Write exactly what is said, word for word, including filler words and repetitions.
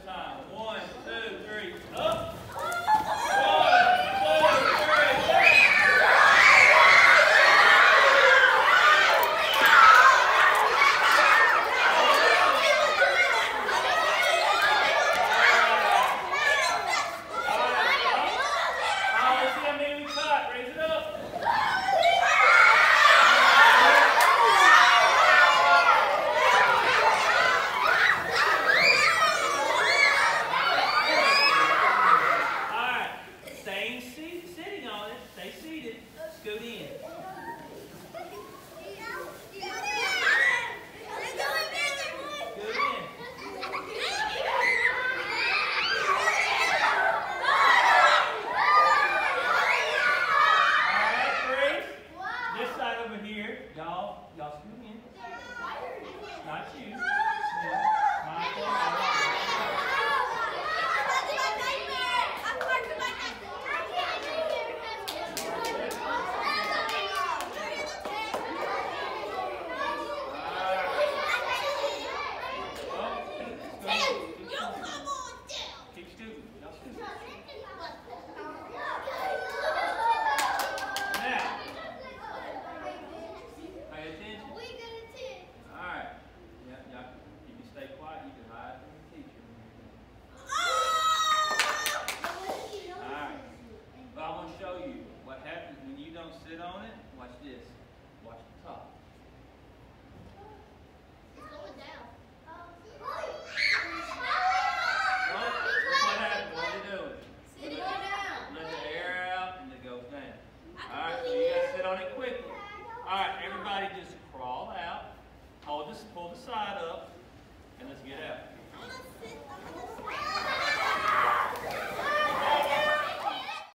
time. One, two, three, up. One, two, three, down. Sit on it. Watch this. Watch the top. It's going down. Oh, what happened? What are you doing? Sit it down. Let the air out and it goes down. Alright, so you gotta sit on it quickly. Alright, everybody just crawl out. Hold this, pull the side up, and let's get out. I'm gonna sit, I'm gonna sit.